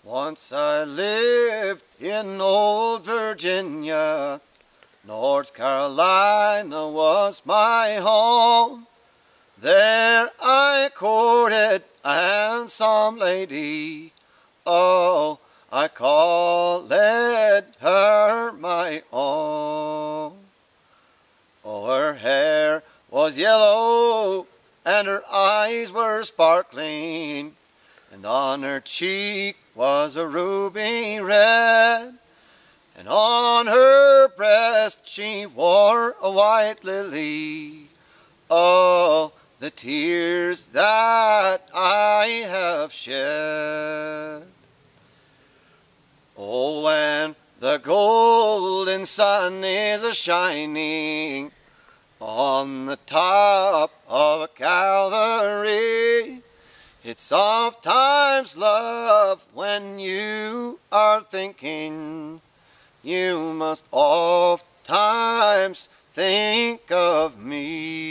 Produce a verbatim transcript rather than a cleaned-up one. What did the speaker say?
Once I lived in Old Virginia, North Carolina was my home. There I courted a handsome lady, oh, I called her my own. Oh, her hair was yellow, and her eyes were sparkling, and on her cheek was a ruby red, and on her breast she wore a white lily. Oh, the tears that I have shed. Oh, when the golden sun is a-shining on the top of a Calvary, it's oft times, love, when you are thinking, you must oft times think of me.